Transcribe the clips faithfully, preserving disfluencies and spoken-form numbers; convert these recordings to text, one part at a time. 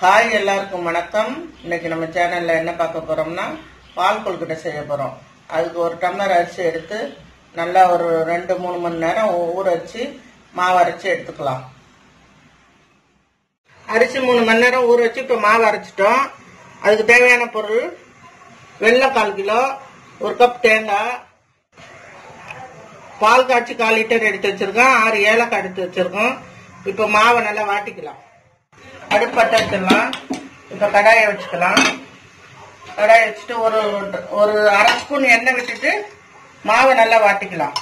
Hi எல்லாருக்கும் வணக்கம். இன்னைக்கு நம்ம சேனல்ல என்ன பார்க்க போறோம்னா பால் கொழுக்கட்டை செய்ய போறோம். அதுக்கு ஒரு டம்ளர் அரிசி எடுத்து நல்லா ஒரு ரெண்டு மூணு மணி நேரம் ஊற வச்சு மாவு அரைச்சி எடுத்துக்கலாம். அரிசி மூணு மணி நேரம் ஊற வச்சு இப்போ மாவு அரைச்சிட்டோம். அதுக்கு தேவையான பொருள் வெல்லம் கால் கிலோ, ஒரு கப் தேங்காய், பால் காய்ச்சி கால் லிட்டர் எடுத்து வச்சிருக்கோம், ஆறு ஏலக்காய் எடுத்து வச்சிருக்கோம். இப்போ மாவை நல்லா வாட்டிக்கலாம். அடுப்பு பற்ற வச்சிடலாம். இப்போ கடாயை வச்சுக்கலாம். கடாயை வச்சுட்டு ஒரு ஒரு அரை ஸ்பூன் எண்ணெய் விட்டுட்டு மாவை நல்லா வாட்டிக்கலாம்.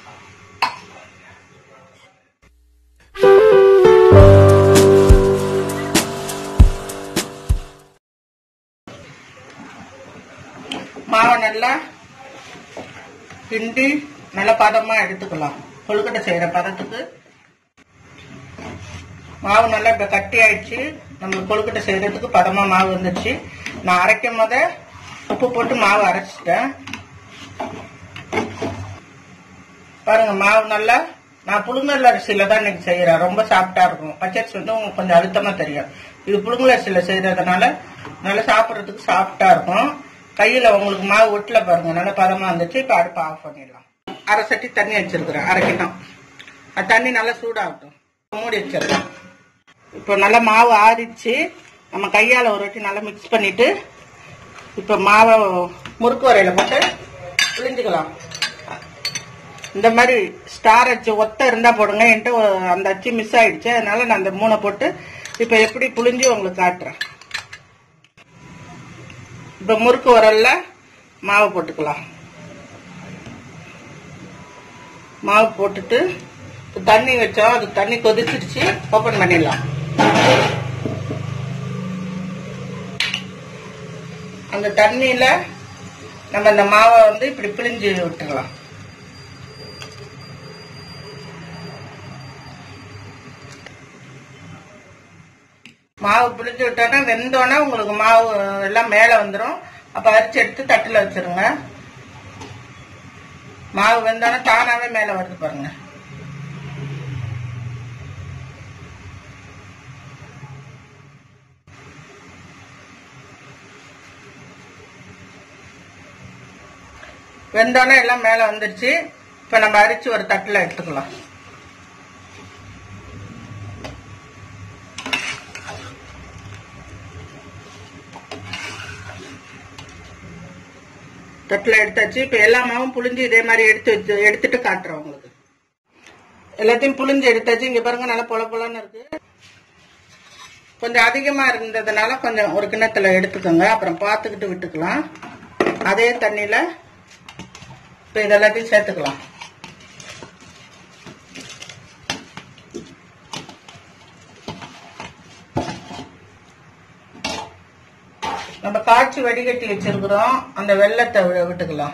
மாவை நல்லா கிண்டி நல்ல பதமா எடுத்துக்கலாம். கொழுக்கட்டை செய்யற பதத்துக்கு மாவு நல்லா இப்ப கட்டி ஆயிடுச்சு. நம்ம கொழுக்கட்டை செய்யறதுக்கு பதமா மாவு வந்துடுச்சு. நான் அரைக்கும் போத உப்பு போட்டு மாவு அரைச்சிட்டேன். பாருங்க மாவு நல்லா, நான் புழுங்கல் அரிசியில தான் இன்னைக்கு செய்யறேன். ரொம்ப சாஃப்டா இருக்கும். பச்சரிசி வந்து உங்களுக்கு கொஞ்சம் அழுத்தமா தெரியும். இது புழுங்கல் அரிசியில செய்யறதுனால நல்லா சாப்பிட்றதுக்கு சாஃப்டா இருக்கும். கையில உங்களுக்கு மாவு ஒட்டல பாருங்க, நல்லா பதமா வந்துச்சு. இப்ப அடுப்பு ஆஃப் பண்ணிடலாம். அரை சட்டி தண்ணி வச்சிருக்கிறேன், அரைக்கணும். அது தண்ணி நல்லா சூடாகட்டும். மூடி வச்சிடலாம். இப்போ நல்லா மாவு ஆறிச்சு. நம்ம கையால ஒரு வாட்டி நல்லா மிக்ஸ் பண்ணிட்டு இப்போ மாவை முறுக்கு வரையில போட்டு புளிஞ்சுக்கலாம். இந்த மாதிரி ஸ்டார் அச்சு ஒத்த இருந்தா போடுங்க. என்கிட்ட அந்த அச்சு மிஸ் ஆயிடுச்சு, அதனால நான் அந்த மூணை போட்டு இப்போ எப்படி புளிஞ்சு உங்களுக்கு காட்டுறேன். இப்போ முறுக்கு வரல்ல மாவு போட்டுக்கலாம். மாவு போட்டுட்டு தண்ணி வச்சோம், அது தண்ணி கொதிச்சிருச்சு. ஓபன் பண்ணிடலாம். அந்த தண்ணியில நம்ம இந்த மாவை வந்து இப்படி பிழிஞ்சு விட்டுடலாம். மாவு பிழிஞ்சு விட்டோன்னா வெந்தோன்னா உங்களுக்கு மாவு எல்லாம் மேல வந்துடும். அப்ப அரிச்சு எடுத்து தட்டுல வச்சிருங்க. மாவு வெந்தோன்னா தானாவே மேல வருது பாருங்க. வெந்தோன்னா எல்லாம் மேல வந்துருச்சு. இப்ப நம்ம அரிச்சு ஒரு தட்டுல எடுத்துக்கலாம். தட்டுல எடுத்தாச்சு. இப்ப எல்லா மாவும் புளிஞ்சு இதே மாதிரி எடுத்து வச்சு எடுத்துட்டு காட்டுறோம் உங்களுக்கு. எல்லாத்தையும் புளிஞ்சு எடுத்தாச்சு. இங்க பாருங்க நல்லா பொல பொலன்னு இருக்கு. கொஞ்சம் அதிகமா இருந்ததுனால கொஞ்சம் ஒரு கிண்ணத்துல எடுத்துக்கோங்க. அப்புறம் பார்த்துக்கிட்டு விட்டுக்கலாம். அதே தண்ணியில இப்ப இதெல்லாத்தையும் சேர்த்துக்கலாம். நம்ம காய்ச்சி வடிகட்டி வச்சிருக்கிறோம், அந்த வெல்லத்தை விட்டுக்கலாம்.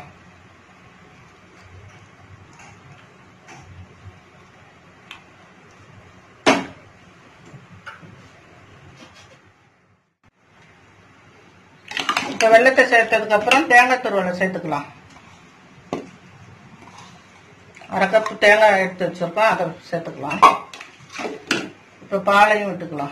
இப்ப வெல்லத்தை சேர்த்ததுக்கு அப்புறம் தேங்காய் துருவலை சேர்த்துக்கலாம். அரை கப்பு தேங்காய் எடுத்து வச்சிருக்கோம், அதை சேர்த்துக்கலாம். இப்ப பாலையும் விட்டுக்கலாம்.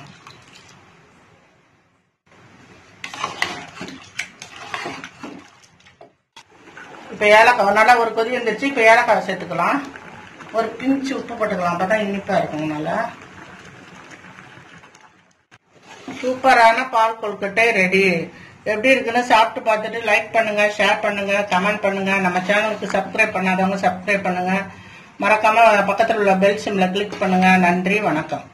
இப்ப ஏலக்காய் நல்லா ஒரு கொதி வந்துருச்சு. இப்ப ஏலக்காய் சேர்த்துக்கலாம். ஒரு பிஞ்சு உப்பு போட்டுக்கலாம், அப்பதான் இனிப்பா இருக்கும். நல்லா சூப்பரான பால் கொழுக்கட்டை ரெடி. எப்படி இருக்குன்னு சாப்பிட்டு பார்த்துட்டு லைக் பண்ணுங்க, ஷேர் பண்ணுங்க, கமெண்ட் பண்ணுங்க. நம்ம சேனலுக்கு சப்ஸ்கிரைப் பண்ணாதவங்க சப்ஸ்கிரைப் பண்ணுங்க. மறக்காம பக்கத்தில் உள்ள பெல் சிம்ல கிளிக் பண்ணுங்க. நன்றி, வணக்கம்.